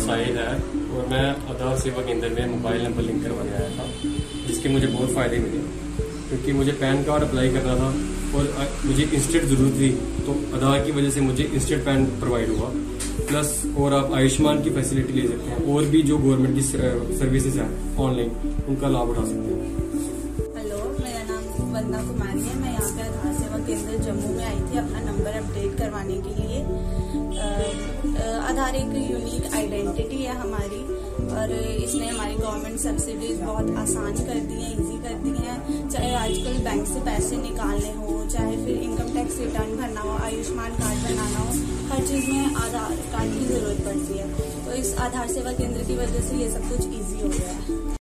साहिल है और मैं आधार सेवा केंद्र में मोबाइल नंबर लिंक करवाने आया था, जिसके मुझे बहुत फ़ायदे मिले क्योंकि मुझे पैन कार्ड अप्लाई करना था और मुझे इंस्टेंट ज़रूरत थी, तो आधार की वजह से मुझे इंस्टेंट पैन प्रोवाइड हुआ। प्लस और आप आयुष्मान की फैसिलिटी ले सकते हैं और भी जो गवर्नमेंट की सर्विसेज हैं ऑनलाइन, उनका लाभ उठा सकते हैं। हेलो, मेरा नाम वंदना कुमारी है। मैं यहाँ पे आधार सेवा केंद्र जम्मू में आई थी अपना नंबर अपडेट करवाने के लिए। आधार एक यूनिक आइडेंटिटी है हमारी और इसने हमारी गवर्नमेंट सब्सिडीज बहुत आसान कर दी हैं, इजी कर दी हैं। चाहे आजकल बैंक से पैसे निकालने हो, चाहे फिर इनकम टैक्स रिटर्न भरना हो, आयुष्मान कार्ड बनाना हो, हर चीज में आधार कार्ड की जरूरत पड़ती है। तो इस आधार सेवा केंद्र की वजह से ये सब कुछ इजी हो गया है।